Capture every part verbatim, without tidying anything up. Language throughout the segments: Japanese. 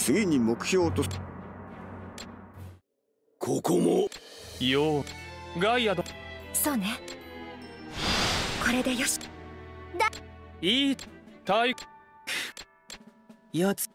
次に目標と。 ここもようガイアだ。 そうね、これでよしだ。 いい体やつ。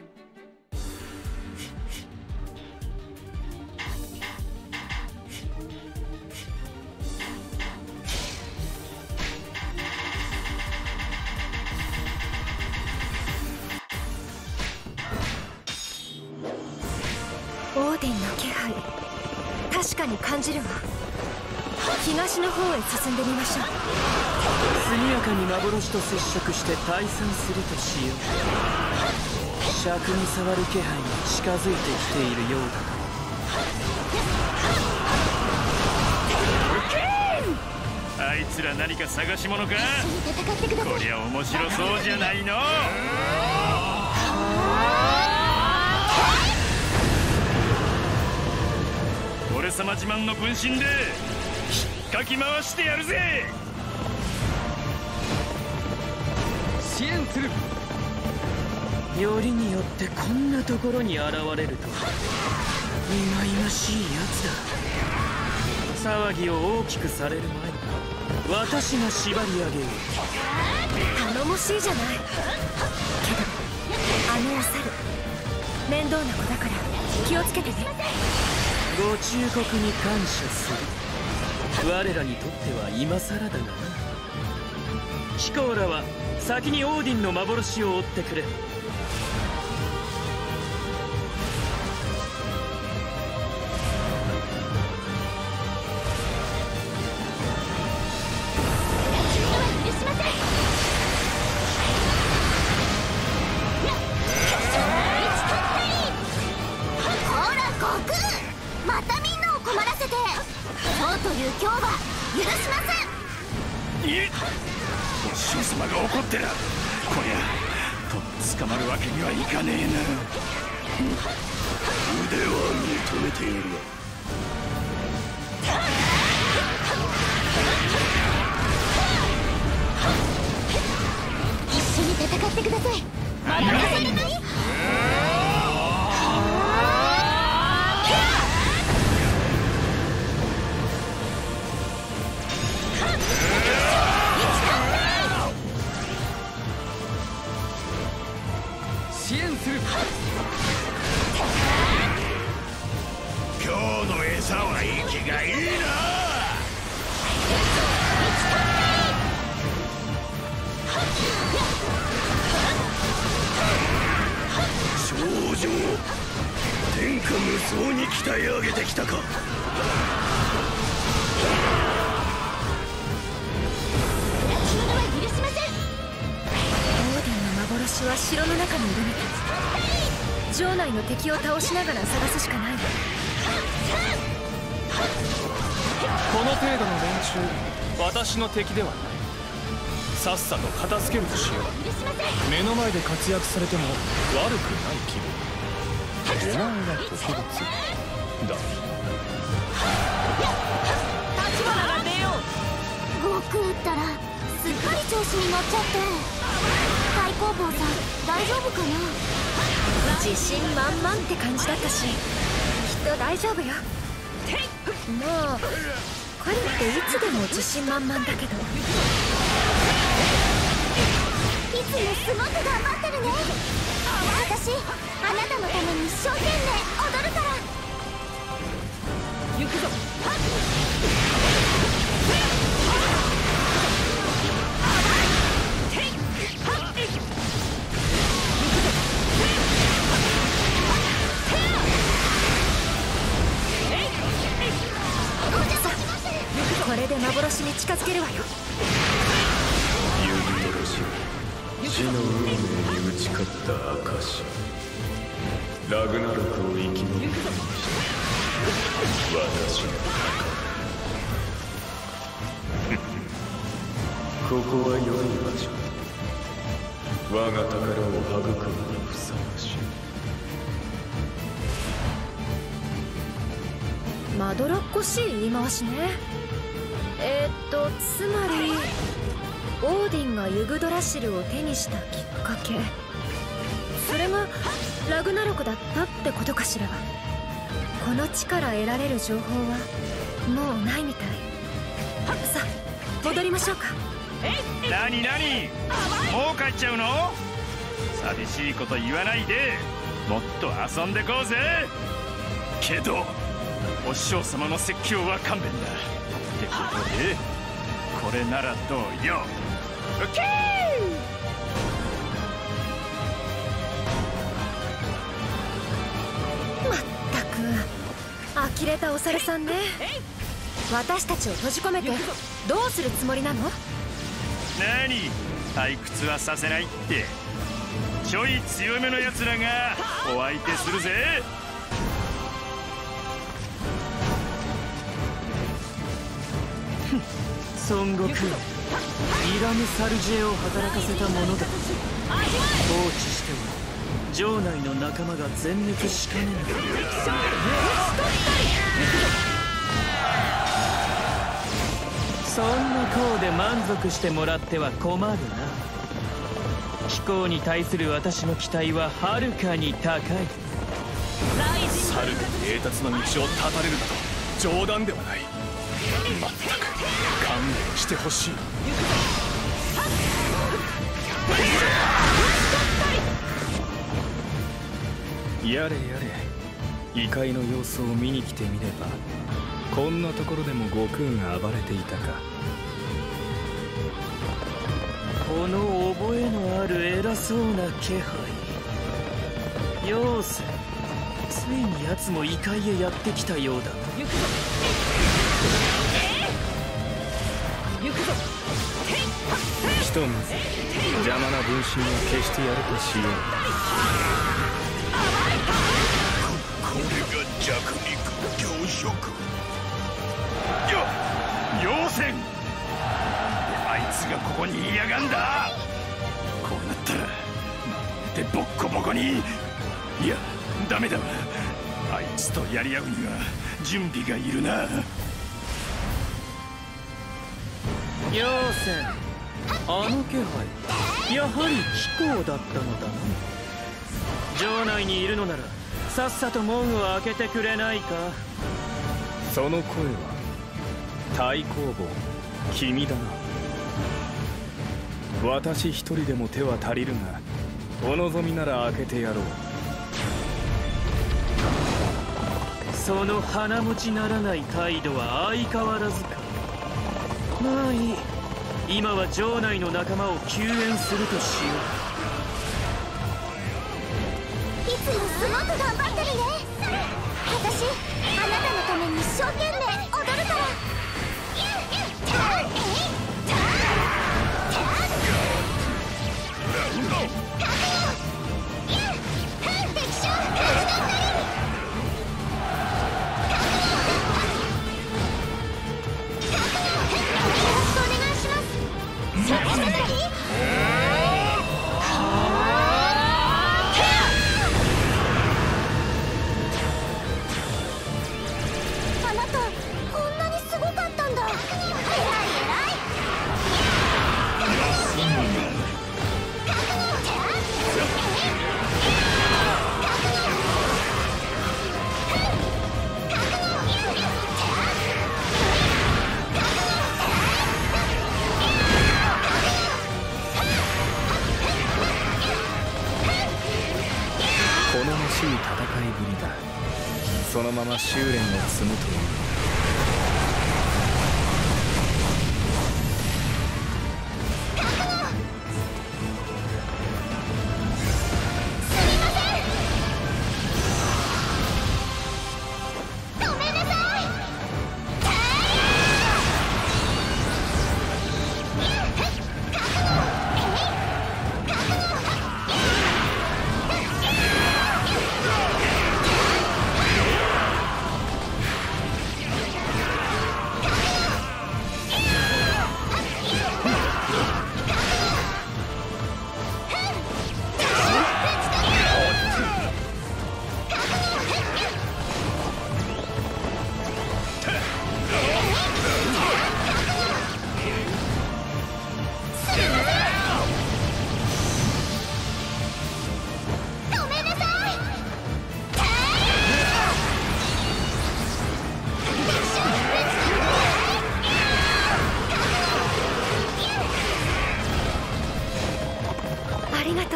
オーディンの気配、確かに感じるわ。東の方へ進んでみましょう。 速やかに幻と接触して退散するとしよう。尺に触る気配が近づいてきているようだから。あいつら何か探し物か。こりゃ面白そうじゃないの。俺様自慢の分身で引っかき回してやるぜ。支援する。よりによってこんなところに現れるとは忌々しいやつだ。騒ぎを大きくされる前に私が縛り上げよう。 頼もしいじゃない。けどあのお猿面倒な子だから気をつけてね。 ご忠告に感謝する。我らにとっては今更だがな。ヒコーラは先にオーディンの幻を追ってくれ。様が怒ってら、こりゃとっ捕まるわけにはいかねえな。 腕は認めているわ。一緒に戦ってください。任せるのに。 支援する。 今日の餌は息がいいな。少女、天下無双に鍛え上げてきたか。 幻は城の中にいるみたい。城内の敵を倒しながら探すしかないわ。 この程度の連中、私の敵ではない。さっさと片付けるとしよう。目の前で活躍されても悪くない気分。お前は特別だ。立花が出よう。 悟空ったらすっかり調子に乗っちゃって。太公坊さん大丈夫かな。 自信満々って感じだったし、きっと大丈夫よ。まあ彼っていつでも自信満々だけど。 いつもすごく頑張ってるね。私あなたのために一生懸命踊るから。 行くぞ。 これで幻に近づけるわよ。 ユギトラシ、死の運命に打ち勝った証、ラグナロクを生き残りました私のここは良い場所。我が宝を育むにふさわしい。 まどろっこしい言い回しね。えー、っとつまりオーディンがユグドラシルを手にしたきっかけ、つそれがラグナロクだったってことかしら。この地から得られる情報はもうないみたい。さあ戻りましょうか。 なになに、もう帰っちゃうの？寂しいこと言わないで、もっと遊んでこうぜ。けどお師匠様の説教は勘弁だってことで、これならどうよ。オッケー。まったく呆れたお猿さんね。私たちを閉じ込めてどうするつもりなの？ なに、退屈はさせないって。ちょい強めのやつらがお相手するぜ。 孫悟空、イラム・サルジェを働かせたものだ。放置しては城内の仲間が全滅しかねない。そんな功で満足してもらっては困るな。貴公に対する私の期待ははるかに高い。 猿が栄達の道を断たれるなど冗談ではない。まったく勘弁してほしい。やれやれ、異界の様子を見に来てみれば、こんなところでも悟空が暴れていたか。 この覚えのある偉そうな気配。ようせ、ついに奴も異界へやってきたようだ。行くぞ、行くぞ。 ひとまず邪魔な分身を消してやるとしよう。これが弱肉強食。 よっ、妖精、あいつがここにいやがんだ。こうなったらまとめてボッコボコに。いやダメだわ、あいつとやり合うには準備がいるな。 妖精、あの気配、やはり貴公だったのだな。城内にいるのならさっさと門を開けてくれないか。 その声は太公望、君だな。私一人でも手は足りるが、お望みなら開けてやろう。 その鼻持ちならない態度は相変わらずか。まあいい、今は城内の仲間を救援するとしよいつもすごく頑張ってるね。私あなたのために一生懸命踊るから。あなたこんなにすごかったんだ。偉い偉い。 好ましい戦いぶりだ。そのまま修練を積むという。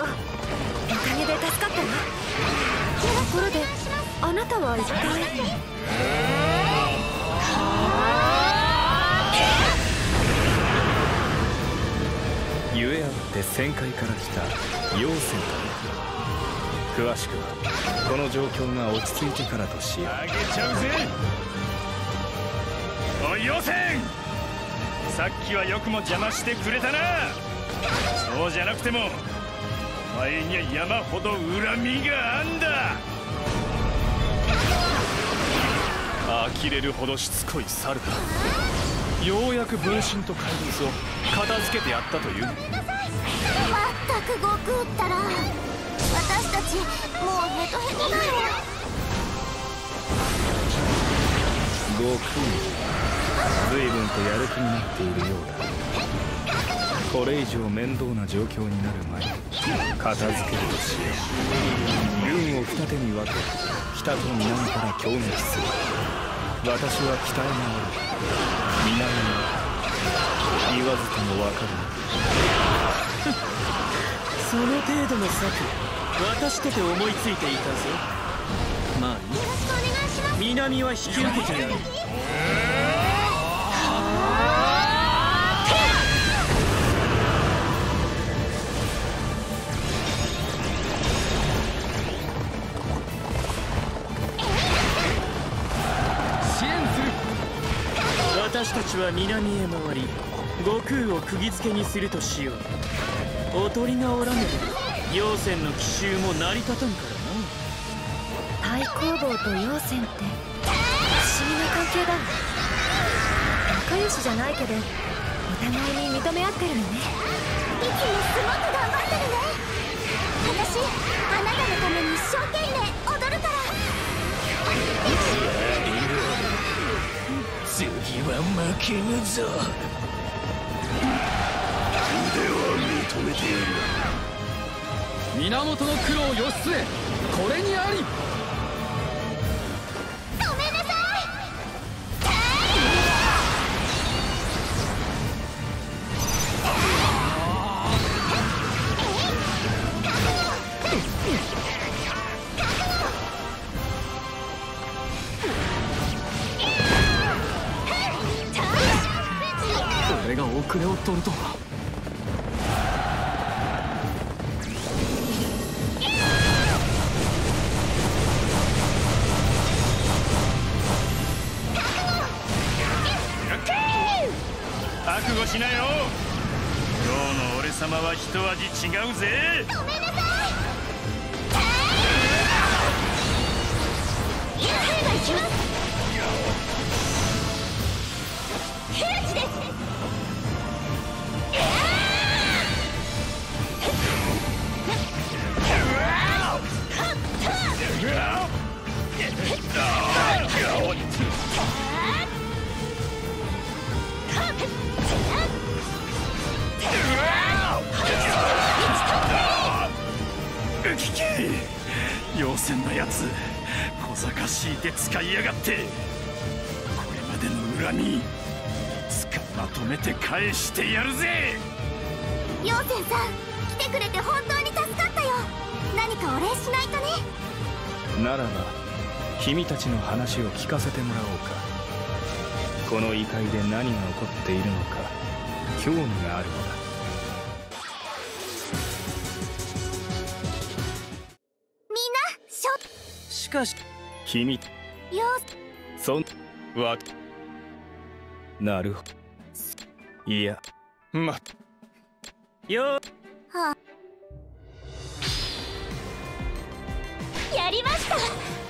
おかげで助かったわ。ところであなたは一体。 ゆえあって旋回から来た妖仙だ。詳しくはこの状況が落ち着いてからとしよう。 あげちゃうぜ。おい妖仙、さっきはよくも邪魔してくれたな。そうじゃなくてもお前には山ほど恨みがあんだ。呆れるほどしつこい猿だ。ようやく分身と怪物を片付けてやったという。 まったく悟空ったら、私たちもうヘトヘトだよ。 悟空、随分とやる気になっているようだ。これ以上面倒な状況になる前に片付けるとしよう。軍を二手に分け、北と南から攻撃する。私は北へ回る。南へ言わずとも分かる。 その程度の策、私とて思いついていたぞ。まあいい。南は引き受けてやる。私たちは南へ回り、悟空を釘付けにするとしよう。おとりがおらねば妖仙の奇襲も成り立たんからな。 太公望と妖仙って不思議な関係だわ。仲良しじゃないけどお互いに認め合ってるのね。 いつもすごく頑張ってるね。私あなたのために一生懸命踊るから。 次は負けぬぞ。 腕は認めている。 源の苦労義経、これにあり。 ごめんなさい。 俺が遅れを取るとは。 覚悟しなよ。今日の俺様は一味違うぜ。 ごめんなさい。お願いします。平地です。 妖仙のやつ、小賢しい手使いやがって。これまでの恨みつかまとめて返してやるぜ。 妖仙さん、来てくれて本当に助かったよ。何かお礼しないとね。 ならば君たちの話を聞かせてもらおうか。この異界で何が起こっているのか興味があるのだ。 みんなしょしかし君妖そんわなるほど。いやまよはあ、やりました。